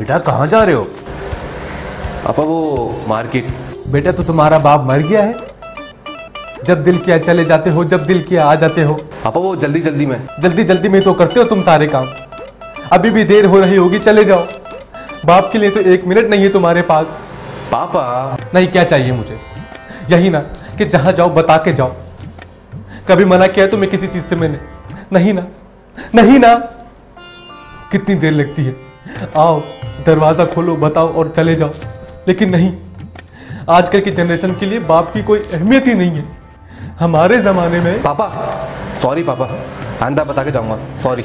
बेटा कहाँ जा रहे हो? पापा वो मार्केट। बेटा तो तुम्हारा बाप मर गया है? जब दिल किया चले जाते हो, जब दिल किया आ जाते हो। पापा वो जल्दी जल्दी में। जल्दी जल्दी में तो करते हो तुम सारे काम। अभी भी देर हो रही होगी, चले जाओ। बाप के लिए तो 1 मिनट नहीं है तुम्हारे पास। पापा नहीं, क्या चाहिए मुझे? यही ना कि जहां जाओ बता के जाओ। कभी मना किया तुम्हें किसी चीज से मैंने? नहीं ना, नहीं ना। कितनी देर लगती है? आओ दरवाजा खोलो, बताओ और चले जाओ। लेकिन नहीं, आजकल की जनरेशन के लिए बाप की कोई अहमियत ही नहीं है। हमारे जमाने में। पापा सॉरी पापा, आंदा बता के जाऊंगा, सॉरी।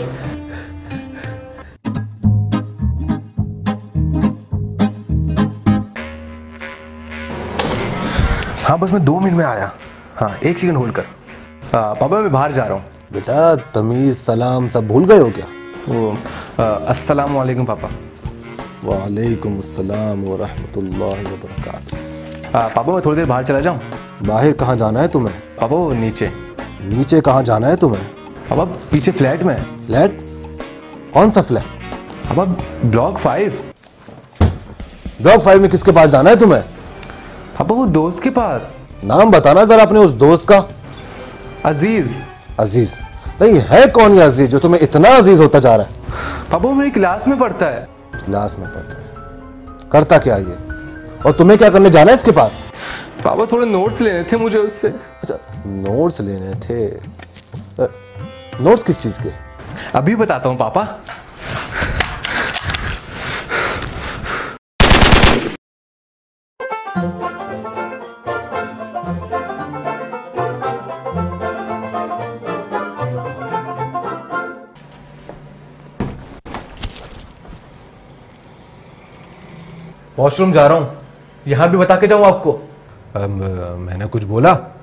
हाँ बस मैं 2 मिनट में आया। हाँ 1 सेकंड होल्ड कर। पापा मैं बाहर जा रहा हूँ। बेटा तमीज सलाम सब भूल गए हो क्या? वो अस्सलाम वालेकुम पापा। वालेकुम अस्सलाम व रहमतुल्लाहि व बरकातहू। पापा मैं थोड़ी देर बाहर चला जाऊँ? बाहर कहाँ जाना है तुम्हें? पापा वो नीचे। नीचे कहाँ जाना है तुम्हें? पापा पीछे फ्लैट में। फ्लैट? कौन सा फ्लैट? पापा ब्लॉक 5। ब्लॉक 5 में किसके पास जाना है तुम्हें? पापा वो दोस्त के पास। नाम बताना जरा अपने उस दोस्त का। अजीज। अजीज? नहीं, है कौन ये अजीज जो तुम्हें इतना अजीज होता जा रहा है? पापा वो मेरी क्लास में पढ़ता है। क्लास में पढ़ता है? करता क्या ये? और तुम्हें क्या करने जाना है इसके पास? पापा थोड़े नोट्स लेने थे मुझे उससे। अच्छा नोट्स लेने थे। नोट्स किस चीज के? अभी बताता हूँ पापा। वॉशरूम जा रहा हूं, यहां भी बता के जाऊं आपको? मैंने कुछ बोला?